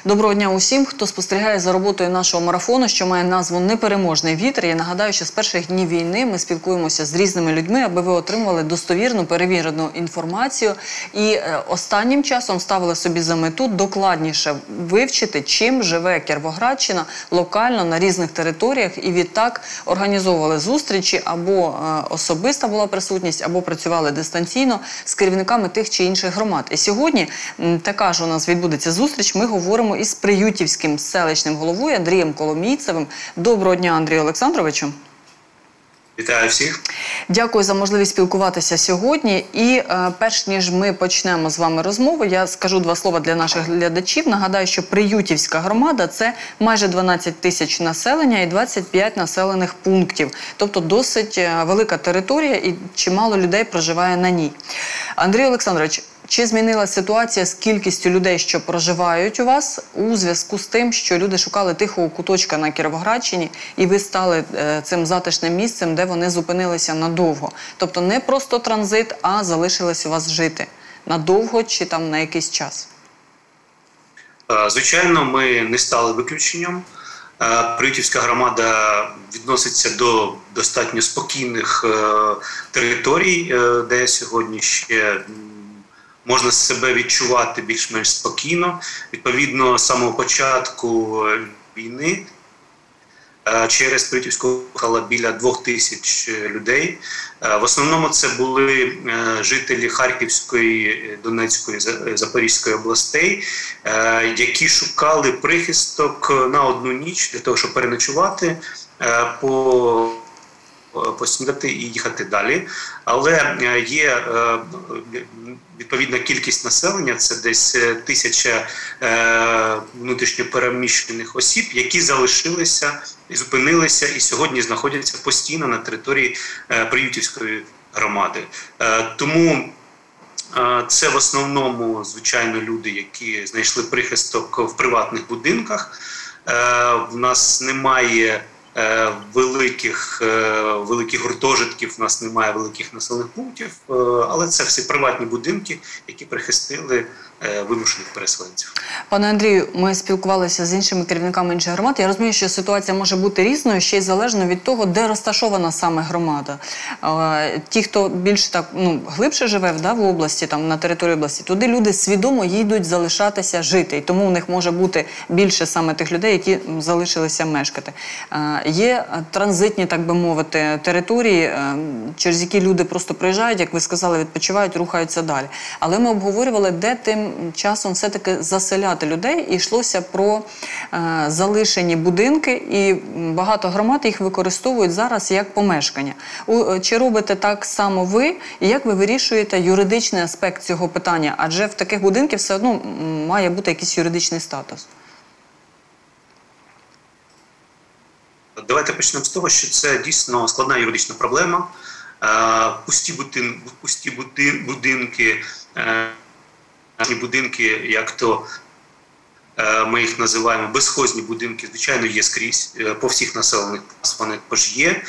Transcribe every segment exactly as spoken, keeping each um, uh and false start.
Доброго дня усім, хто спостерігає за роботою нашого марафону, що має назву «Непереможний вітер». Я нагадаю, що з перших днів війни ми спілкуємося з різними людьми, аби ви отримували достовірну, перевірену інформацію. І е, останнім часом ставили собі за мету докладніше вивчити, чим живе Кіровоградщина локально на різних територіях. І відтак організовували зустрічі, або е, особиста була присутність, або працювали дистанційно з керівниками тих чи інших громад. І сьогодні м, така ж у нас відбудеться зустріч. Ми говоримо із приютівським селищним головою Андрієм Коломійцевим. Доброго дня, Андрію Олександровичу. Вітаю всіх. Дякую за можливість спілкуватися сьогодні. І е, перш ніж ми почнемо з вами розмову, я скажу два слова для наших глядачів. Нагадаю, що Приютівська громада – це майже дванадцять тисяч населення і двадцять п'ять населених пунктів. Тобто досить велика територія і чимало людей проживає на ній. Андрій Олександрович, чи змінилася ситуація з кількістю людей, що проживають у вас, у зв'язку з тим, що люди шукали тихого куточка на Кіровоградщині, і ви стали е, цим затишним місцем, де вони зупинилися надовго? Тобто не просто транзит, а залишились у вас жити надовго чи там на якийсь час? Звичайно, ми не стали виключенням. Приютівська громада відноситься до достатньо спокійних територій, де сьогодні ще можна себе відчувати більш-менш спокійно. Відповідно, з самого початку війни через Приютівську їхало біля двох тисяч людей. В основному це були жителі Харківської, Донецької, Запорізької областей, які шукали прихисток на одну ніч для того, щоб переночувати, по поснідати і їхати далі. Але є відповідна кількість населення, це десь тисяча внутрішньопереміщених осіб, які залишилися, зупинилися і сьогодні знаходяться постійно на території Приютівської громади. Тому це в основному, звичайно, люди, які знайшли прихисток в приватних будинках. В нас немає великих, великих гуртожитків, у нас немає великих населених пунктів, але це всі приватні будинки, які прихистили вимушених переселенців. Пане Андрію, ми спілкувалися з іншими керівниками інших громад. Я розумію, що ситуація може бути різною, ще й залежно від того, де розташована саме громада. Ті, хто більш так, ну, глибше живе, да, в області, там, на території області, туди люди свідомо їдуть залишатися жити. І тому у них може бути більше саме тих людей, які залишилися мешкати. Є транзитні, так би мовити, території, через які люди просто приїжджають, як ви сказали, відпочивають, рухаються далі. Але ми обговорювали, де тим часом все-таки заселяти людей, і йшлося про е, залишені будинки, і багато громад їх використовують зараз як помешкання. У, чи робите так само ви, і як ви вирішуєте юридичний аспект цього питання? Адже в таких будинків все одно має бути якийсь юридичний статус. Давайте почнемо з того, що це дійсно складна юридична проблема. Пусті будинки, пусті будинки, будинки, як то ми їх називаємо, безхозні будинки, звичайно, є скрізь, по всіх населених пунктах вони також є.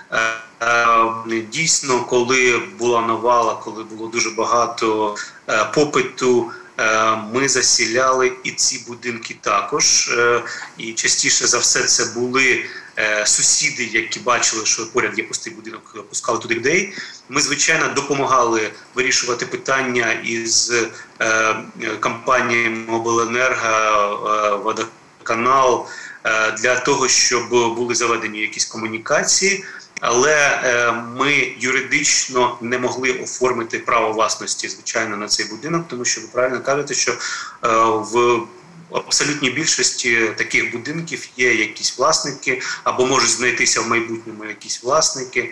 Дійсно, коли була навала, коли було дуже багато попиту, ми засіляли і ці будинки також. І частіше за все це були сусіди, які бачили, що поряд є пустий будинок, пускали туди людей. Ми, звичайно, допомагали вирішувати питання із е, компаніями обленерго, водоканал, е, для того, щоб були заведені якісь комунікації. Але е, ми юридично не могли оформити право власності, звичайно, на цей будинок, тому що ви правильно кажете, що е, в абсолютній більшості таких будинків є якісь власники, або можуть знайтися в майбутньому якісь власники.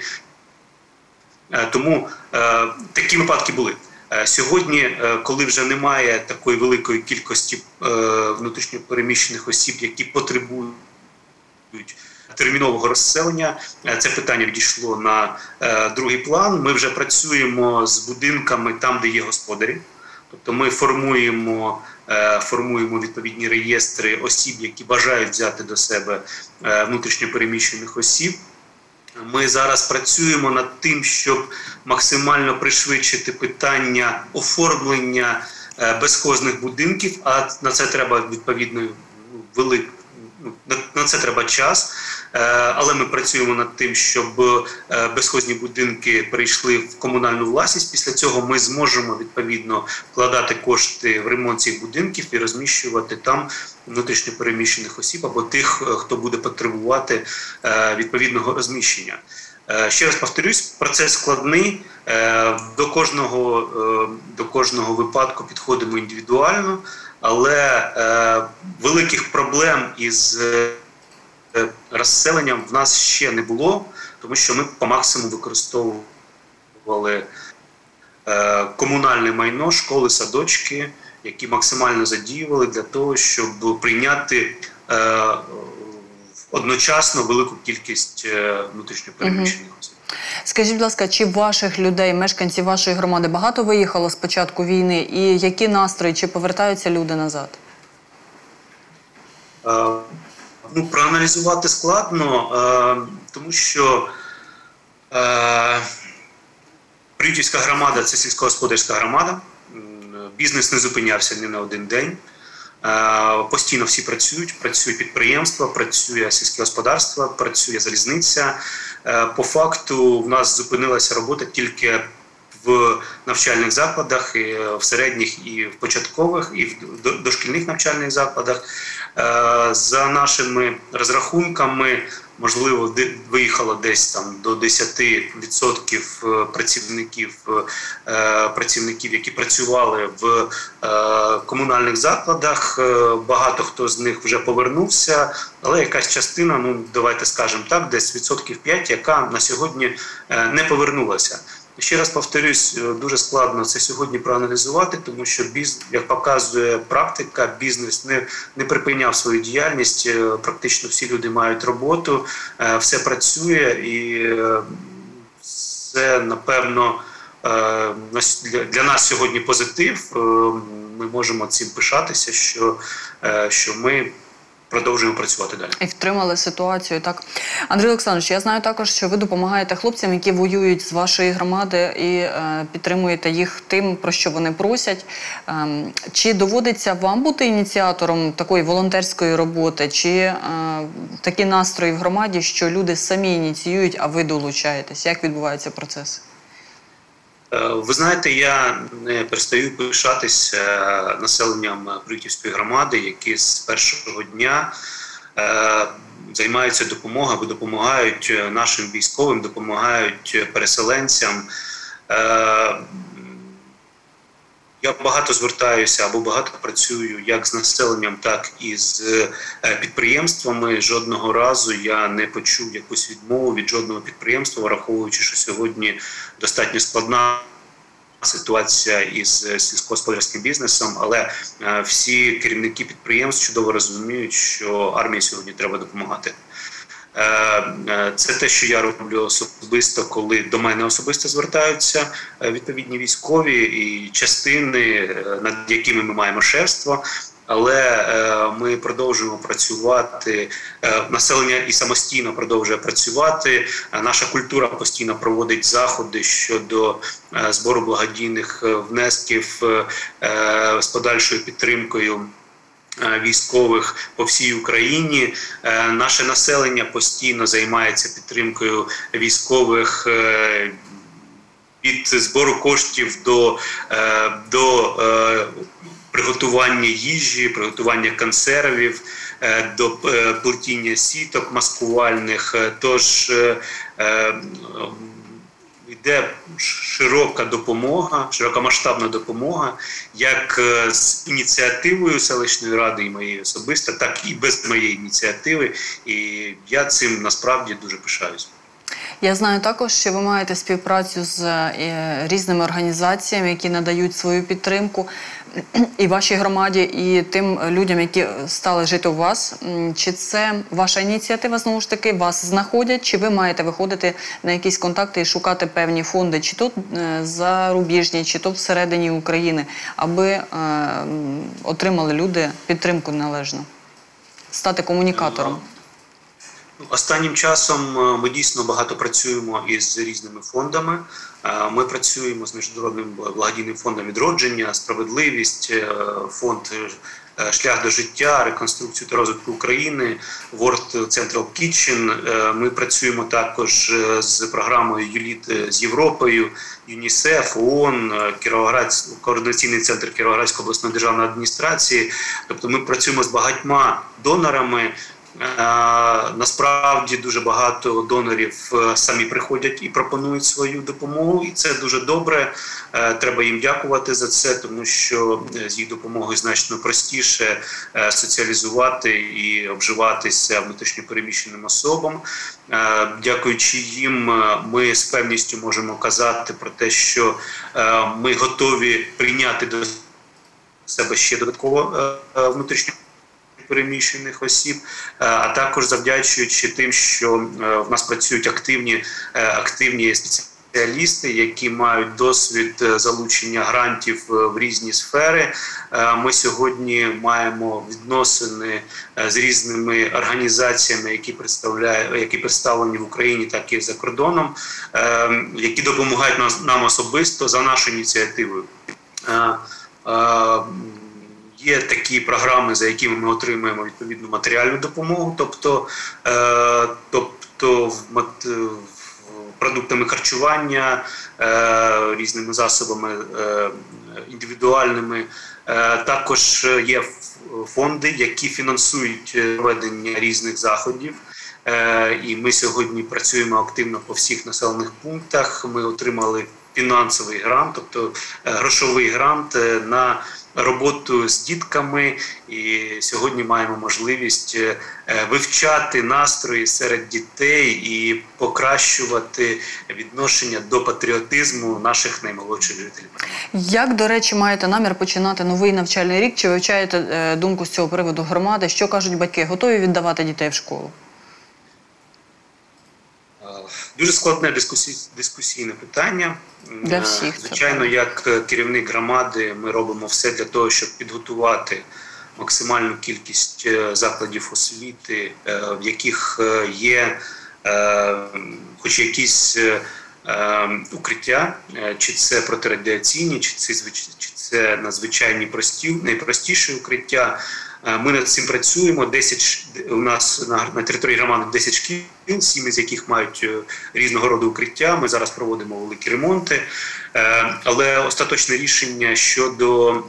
Тому е, такі випадки були. Е, сьогодні, е, коли вже немає такої великої кількості е, внутрішньопереміщених осіб, які потребують термінового розселення, е, це питання відійшло на е, другий план. Ми вже працюємо з будинками там, де є господарі. Тобто ми формуємо, е, формуємо відповідні реєстри осіб, які бажають взяти до себе е, внутрішньопереміщених осіб. Ми зараз працюємо над тим, щоб максимально пришвидшити питання оформлення безхозних будинків, а на це треба відповідно велик, на це треба час. Але ми працюємо над тим, щоб безхозні будинки перейшли в комунальну власність. Після цього ми зможемо відповідно вкладати кошти в ремонт цих будинків і розміщувати там внутрішньо переміщених осіб або тих, хто буде потребувати відповідного розміщення. Ще раз повторюсь, процес складний, до кожного, до кожного випадку підходимо індивідуально, але великих проблем із розселенням в нас ще не було, тому що ми по максимуму використовували комунальне майно, школи, садочки, які максимально задіювали для того, щоб прийняти одночасно велику кількість внутрішньо переміщених осіб. Скажіть, будь ласка, чи ваших людей, мешканців вашої громади багато виїхало з початку війни? І які настрої, чи повертаються люди назад? Ну, проаналізувати складно, тому що Приютівська громада – це сільськогосподарська громада, бізнес не зупинявся ні на один день, постійно всі працюють, працює підприємство, працює сільське господарство, працює залізниця. По факту в нас зупинилася робота тільки в навчальних закладах, і в середніх, і в початкових, і в дошкільних навчальних закладах. За нашими розрахунками, можливо, виїхало десь там до десяти відсотків працівників, працівників, які працювали в комунальних закладах. Багато хто з них вже повернувся, але якась частина, ну давайте скажемо так, десь відсотків п'ять, яка на сьогодні не повернулася. Ще раз повторюсь, дуже складно це сьогодні проаналізувати, тому що, біз, як показує практика, бізнес не, не припиняв свою діяльність, практично всі люди мають роботу, все працює і це, напевно, для нас сьогодні позитив. Ми можемо цим пишатися, що, що ми продовжуємо працювати далі. І втримали ситуацію, так. Андрій Олександрович, я знаю також, що ви допомагаєте хлопцям, які воюють з вашої громади, і е, підтримуєте їх тим, про що вони просять. Е, чи доводиться вам бути ініціатором такої волонтерської роботи, чи е, такі настрої в громаді, що люди самі ініціюють, а ви долучаєтесь? Як відбувається процес? Ви знаєте, я не перестаю пишатися населенням Приютівської громади, які з першого дня е, займаються допомогою, або допомагають нашим військовим, допомагають переселенцям. Е, я багато звертаюся або багато працюю як з населенням, так і з підприємствами. Жодного разу я не почув якусь відмову від жодного підприємства, враховуючи, що сьогодні достатньо складна ситуація із сільськогосподарським бізнесом, але всі керівники підприємств чудово розуміють, що армії сьогодні треба допомагати. Це те, що я роблю особисто, коли до мене особисто звертаються відповідні військові і частини, над якими ми маємо шефство. Але ми продовжуємо працювати, населення і самостійно продовжує працювати. Наша культура постійно проводить заходи щодо збору благодійних внесків з подальшою підтримкою військових по всій Україні. Наше населення постійно займається підтримкою військових від збору коштів до, до приготування їжі, приготування консервів, до плетіння сіток маскувальних. Тож йде широка допомога, широкомасштабна допомога, як з ініціативою селищної ради і моєї особисто, так і без моєї ініціативи. І я цим насправді дуже пишаюсь. Я знаю також, що ви маєте співпрацю з різними організаціями, які надають свою підтримку і вашій громаді, і тим людям, які стали жити у вас. Чи це ваша ініціатива, знову ж таки, вас знаходять, чи ви маєте виходити на якісь контакти і шукати певні фонди, чи то зарубіжні, чи то всередині України, аби е, отримали люди підтримку належну, стати комунікатором? Останнім часом ми дійсно багато працюємо із різними фондами. Ми працюємо з Міжнародним благодійним фондом відродження, справедливість, фонд «Шлях до життя», реконструкцію та розвитку України, World Central Kitchen. Ми працюємо також з програмою «Юліт» з Європою, ЮНІСЕФ, ООН, Кіровоград, координаційний центр Кіровоградської обласної державної адміністрації. Тобто ми працюємо з багатьма донорами. Насправді дуже багато донорів самі приходять і пропонують свою допомогу, і це дуже добре. Треба їм дякувати за це, тому що з їх допомогою значно простіше соціалізувати і обживатися внутрішньопереміщеним особам. Дякуючи їм, ми з певністю можемо казати про те, що ми готові прийняти до себе ще додатково внутрішньо переміщених осіб, а також завдячуючи тим, що в нас працюють активні, активні спеціалісти, які мають досвід залучення грантів в різні сфери. Ми сьогодні маємо відносини з різними організаціями, які представляють, які представлені в Україні, так і за кордоном, які допомагають нам особисто за нашу ініціативою. Є такі програми, за якими ми отримуємо відповідну матеріальну допомогу, тобто, е, тобто в, в, продуктами харчування, е, різними засобами е, індивідуальними. Е, також є фонди, які фінансують проведення різних заходів. Е, і ми сьогодні працюємо активно по всіх населених пунктах. Ми отримали фінансовий грант, тобто е, грошовий грант е, на роботу з дітками, і сьогодні маємо можливість вивчати настрої серед дітей і покращувати відношення до патріотизму наших наймолодших жителів. Як, до речі, маєте намір починати новий навчальний рік? Чи вивчаєте думку з цього приводу громади? Що кажуть батьки? Готові віддавати дітей в школу? Дуже складне дискусійне питання. Для всіх. Звичайно, як керівник громади ми робимо все для того, щоб підготувати максимальну кількість закладів освіти, в яких є хоч якісь укриття, чи це протирадіаційні, чи це, чи це надзвичайні прості, найпростіші укриття. Ми над цим працюємо. десять, у нас на, на території громади десять шкіл, сім із яких мають різного роду укриття. Ми зараз проводимо великі ремонти. Але остаточне рішення щодо,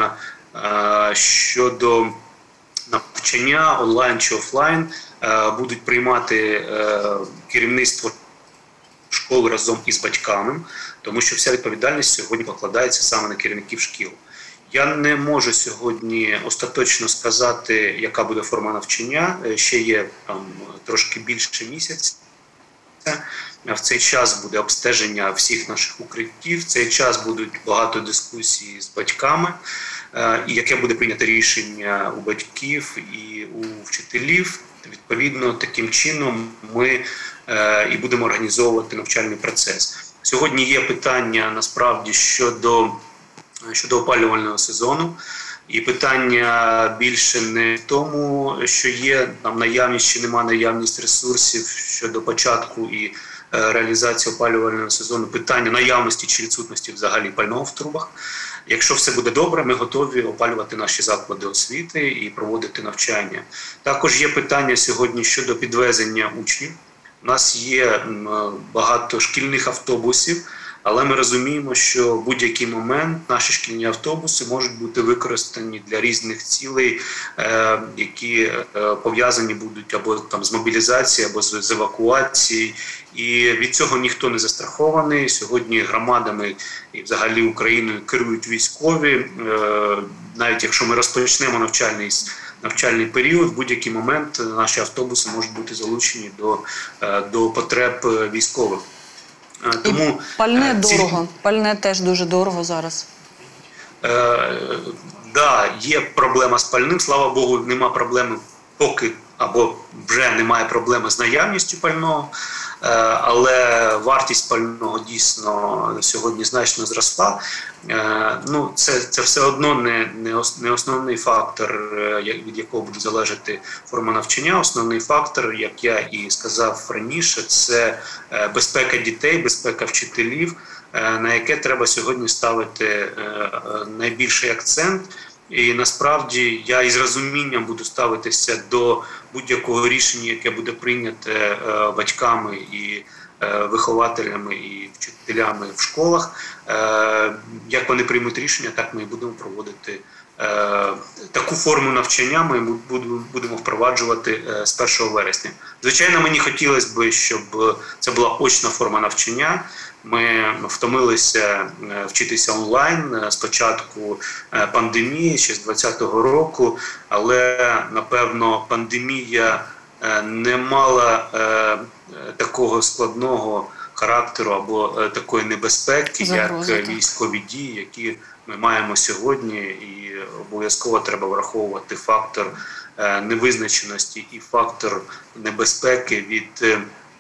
щодо навчання онлайн чи офлайн будуть приймати керівництво школи разом із батьками, тому що вся відповідальність сьогодні покладається саме на керівників шкіл. Я не можу сьогодні остаточно сказати, яка буде форма навчання. Ще є там трошки більше місяця. В цей час буде обстеження всіх наших укриттів, в цей час будуть багато дискусій з батьками, і яке буде прийнято рішення у батьків і у вчителів. Відповідно, таким чином ми і будемо організовувати навчальний процес. Сьогодні є питання, насправді, щодо щодо опалювального сезону. І питання більше не в тому, що є там наявність чи нема наявність ресурсів щодо початку і е, реалізації опалювального сезону. Питання наявності чи відсутності взагалі пального в трубах. Якщо все буде добре, ми готові опалювати наші заклади освіти і проводити навчання. Також є питання сьогодні щодо підвезення учнів. У нас є багато шкільних автобусів, але ми розуміємо, що в будь-який момент наші шкільні автобуси можуть бути використані для різних цілей, е, які е, пов'язані будуть або там з мобілізацією, або з, з евакуацією. І від цього ніхто не застрахований. Сьогодні громадами і взагалі Україною керують військові. Е, навіть якщо ми розпочнемо навчальний навчальний період, в будь-який момент наші автобуси можуть бути залучені до, е, до потреб військових. Тому, і пальне ці... дорого, пальне теж дуже дорого зараз. Е, да, є проблема з пальним, слава Богу, нема проблеми поки, або вже немає проблеми з наявністю пального. але вартість пального дійсно сьогодні значно зросла. Ну, це, це все одно не, не основний фактор, від якого буде залежати форма навчання. Основний фактор, як я і сказав раніше, це безпека дітей, безпека вчителів, на яке треба сьогодні ставити найбільший акцент. І насправді я із розумінням буду ставитися до будь-якого рішення, яке буде прийняте батьками і вихователями і вчителями в школах. Як вони приймуть рішення, так ми і будемо проводити. Таку форму навчання ми будемо впроваджувати з першого вересня. Звичайно, мені хотілося б, щоб це була очна форма навчання. Ми втомилися вчитися онлайн з початку пандемії, ще з двадцятого року, але, напевно, пандемія не мала такого складного характеру або такої небезпеки, Загроза, як так. військові дії, які ми маємо сьогодні, і обов'язково треба враховувати фактор невизначеності і фактор небезпеки від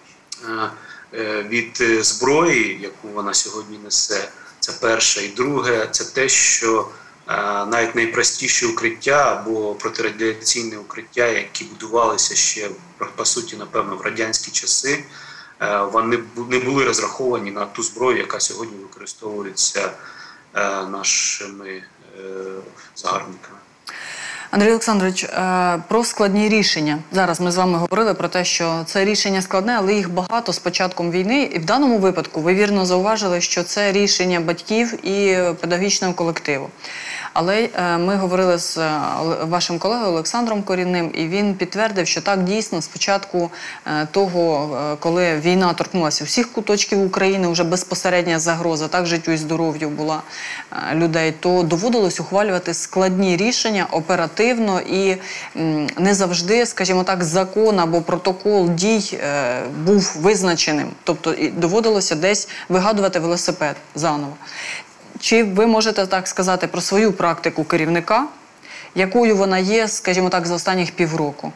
від зброї, яку вона сьогодні несе. Це перше. І друге, це те, що навіть найпростіші укриття або протирадіаційні укриття, які будувалися ще, по суті, напевно, в радянські часи, вони не були розраховані на ту зброю, яка сьогодні використовується нашими загарбниками. Андрій Олександрович, про складні рішення. Зараз ми з вами говорили про те, що це рішення складне, але їх багато з початком війни. І в даному випадку ви вірно зауважили, що це рішення батьків і педагогічного колективу. Але ми говорили з вашим колегою Олександром Корінним, і він підтвердив, що так, дійсно, з початку того, коли війна торкнулася всіх куточків України, вже безпосередня загроза, так, життю і здоров'ю була людей, то доводилось ухвалювати складні рішення оперативно і не завжди, скажімо так, закон або протокол дій був визначеним. Тобто доводилося десь вигадувати велосипед заново. Чи ви можете так сказати про свою практику керівника, якою вона є, скажімо так, за останніх півроку?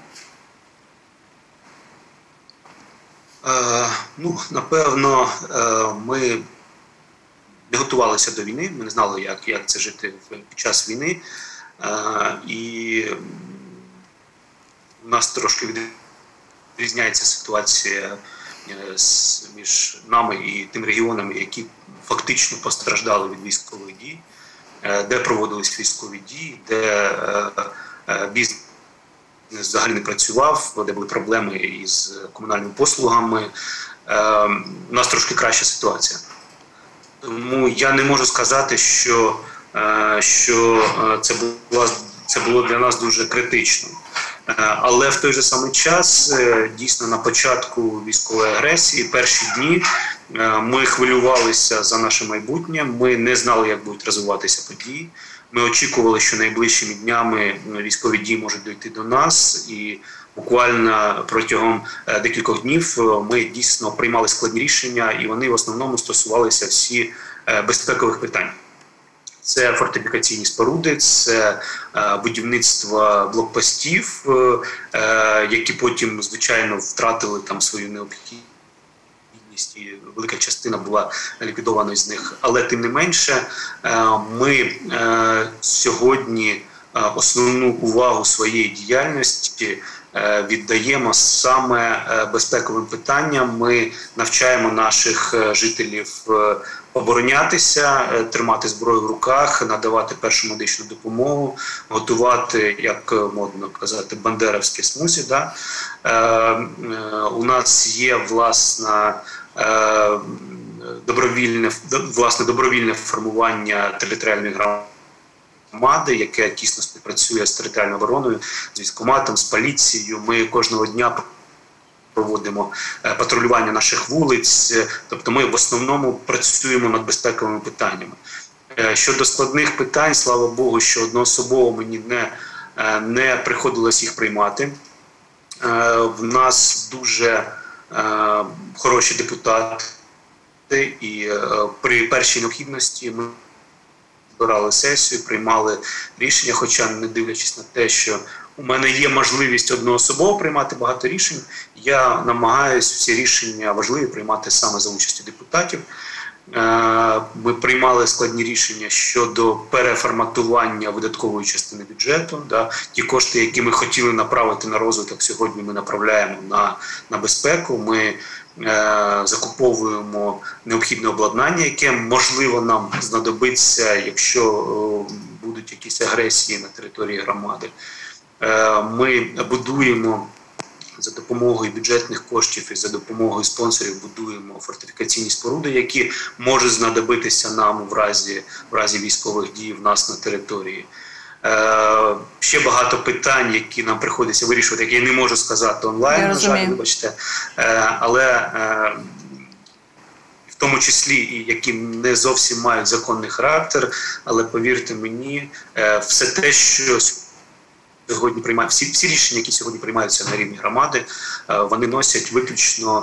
Е, ну, напевно, е, ми не готувалися до війни, ми не знали, як, як це жити під час війни. Е, і у нас трошки відрізняється ситуація між нами і тими регіонами, які фактично постраждали від військових дій, де проводились військові дії, де бізнес взагалі не працював, де були проблеми із комунальними послугами. У нас трошки краща ситуація. Тому я не можу сказати, що, що це було, це було для нас дуже критично. Але в той же самий час, дійсно, на початку військової агресії, перші дні, ми хвилювалися за наше майбутнє, ми не знали, як будуть розвиватися події. Ми очікували, що найближчими днями військові дії можуть дійти до нас, і буквально протягом декількох днів ми дійсно приймали складні рішення, і вони в основному стосувалися всі безпекових питань. Це фортифікаційні споруди, це е, будівництво блокпостів, е, які потім, звичайно, втратили там свою необхідність, і велика частина була ліквідована з них. Але тим не менше, е, ми е, сьогодні е, основну увагу своєї діяльності е, віддаємо саме е, безпековим питанням. Ми навчаємо наших е, жителів е, оборонятися, тримати зброю в руках, надавати першу медичну допомогу, готувати, як модно казати, бандерівські смузі. Да? Е, е, у нас є власна, е, добровільне, власне добровільне формування територіальної громади, яке тісно співпрацює з територіальною обороною, з військкоматом, з поліцією. Ми кожного дня проводимо патрулювання наших вулиць, тобто ми в основному працюємо над безпековими питаннями. Щодо складних питань, слава Богу, що одноособово мені не, не приходилось їх приймати. В нас дуже хороші депутати, і при першій необхідності ми збирали сесію, приймали рішення, хоча не дивлячись на те, що у мене є можливість одноособово приймати багато рішень, я намагаюся всі рішення важливі приймати саме за участю депутатів. Ми приймали складні рішення щодо переформатування видаткової частини бюджету. Да. Ті кошти, які ми хотіли направити на розвиток, сьогодні ми направляємо на, на безпеку. Ми е, закуповуємо необхідне обладнання, яке, можливо, нам знадобиться, якщо е, будуть якісь агресії на території громади. Е, ми будуємо за допомогою бюджетних коштів і за допомогою спонсорів будуємо фортифікаційні споруди, які можуть знадобитися нам в разі, в разі військових дій в нас на території. Е, ще багато питань, які нам приходиться вирішувати, які я не можу сказати онлайн, я на жаль, вибачте. Е, але е, в тому числі і які не зовсім мають законний характер, але повірте мені, е, все те, що сьогодні приймають, всі, всі рішення, які сьогодні приймаються на рівні громади, вони носять виключно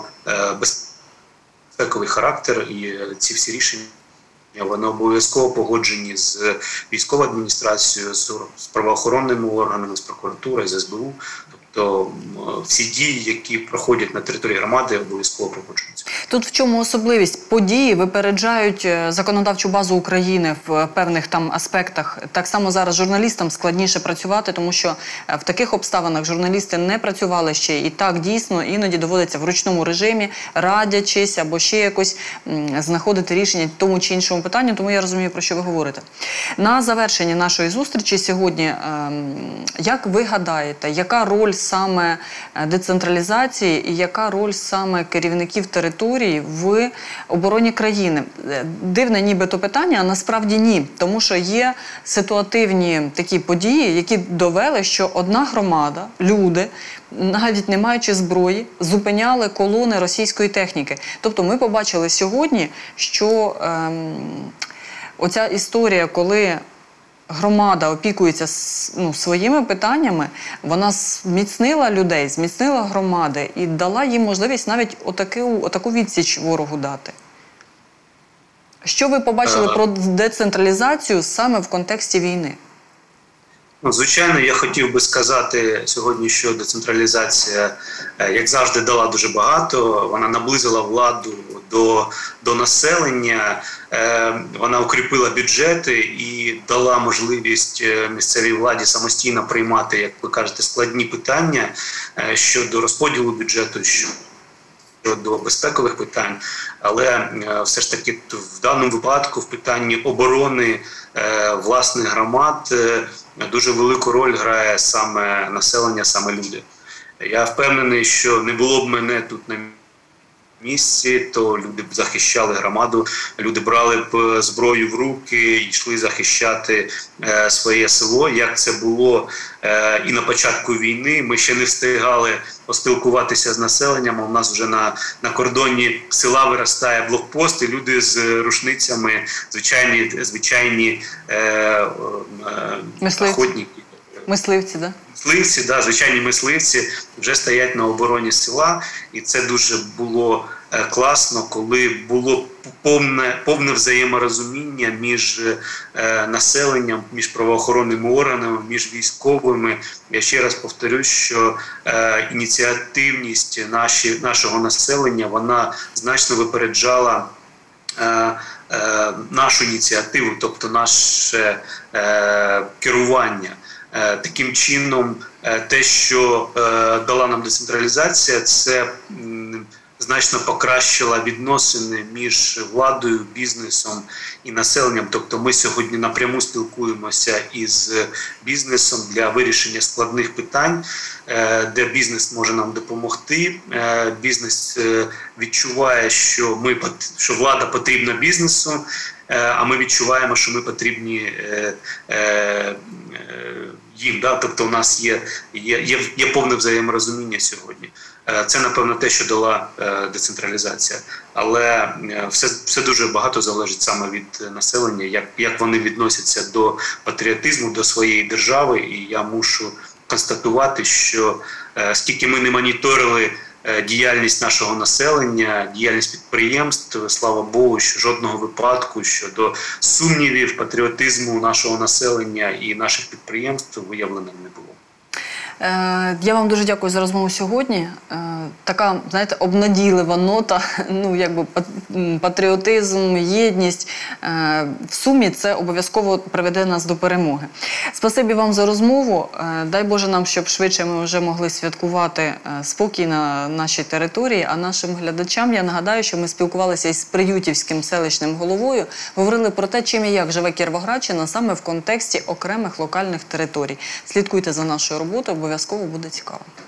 безпековий характер, і ці всі рішення вони обов'язково погоджені з військовою адміністрацією, з правоохоронними органами, з прокуратурою, з ес бе у. Тобто всі дії, які проходять на території громади, обов'язково погоджуються. Тут в чому особливість? Події випереджають законодавчу базу України в певних там аспектах. Так само зараз журналістам складніше працювати, тому що в таких обставинах журналісти не працювали ще. І так дійсно іноді доводиться в ручному режимі, радячись або ще якось знаходити рішення тому чи іншому питанню. Тому я розумію, про що ви говорите. На завершення нашої зустрічі сьогодні, як ви гадаєте, яка роль саме децентралізації і яка роль саме керівників території в обороні країни? Дивне нібито питання, а насправді ні. Тому що є ситуативні такі події, які довели, що одна громада, люди, навіть не маючи зброї, зупиняли колони російської техніки. Тобто ми побачили сьогодні, що ем, оця історія, коли громада опікується ну, своїми питаннями, вона зміцнила людей, зміцнила громади і дала їм можливість навіть отаку, отаку відсіч ворогу дати. Що ви побачили про децентралізацію саме в контексті війни? Ну, звичайно, я хотів би сказати сьогодні, що децентралізація, як завжди, дала дуже багато. Вона наблизила владу до, до населення, вона укріпила бюджети і дала можливість місцевій владі самостійно приймати, як ви кажете, складні питання щодо розподілу бюджету, щодо безпекових питань. Але все ж таки в даному випадку в питанні оборони власних громад дуже велику роль грає саме населення, саме люди. Я впевнений, що не було б мене тут на місці, то люди б захищали громаду, люди брали б зброю в руки і йшли захищати е, своє село, як це було е, і на початку війни. Ми ще не встигали поспілкуватися з населенням, у нас вже на, на кордоні села виростає блокпост, і люди з рушницями, звичайні, звичайні е, е, охотники. Мисливці, да? Мисливці, да, звичайні мисливці вже стоять на обороні села, і це дуже було е, класно, коли було повне, повне взаєморозуміння між е, населенням, між правоохоронними органами, між військовими. Я ще раз повторюсь, що е, ініціативність наші, нашого населення, вона значно випереджала е, е, нашу ініціативу, тобто наше е, керування. Таким чином, те, що дала нам децентралізація, це значно покращила відносини між владою, бізнесом і населенням. Тобто ми сьогодні напряму спілкуємося із бізнесом для вирішення складних питань, де бізнес може нам допомогти. Бізнес відчуває, що, ми, що влада потрібна бізнесу, а ми відчуваємо, що ми потрібні їм. Да? Тобто у нас є, є, є, є повне взаєморозуміння сьогодні. Це, напевно, те, що дала децентралізація. Але все, все дуже багато залежить саме від населення, як, як вони відносяться до патріотизму, до своєї держави. І я мушу констатувати, що скільки ми не моніторили діяльність нашого населення, діяльність підприємств. Слава Богу, що жодного випадку щодо сумнівів, патріотизму нашого населення і наших підприємств виявлено не було. Я вам дуже дякую за розмову сьогодні. Така, знаєте, обнадійлива нота, ну, якби патріотизм, єдність. В сумі це обов'язково приведе нас до перемоги. Спасибі вам за розмову. Дай Боже нам, щоб швидше ми вже могли святкувати спокій на нашій території. А нашим глядачам я нагадаю, що ми спілкувалися із Приютівським селищним головою, говорили про те, чим і як живе Кіровоградщина саме в контексті окремих локальних територій. Слідкуйте за нашою роботою, обов'язково буде цікаво.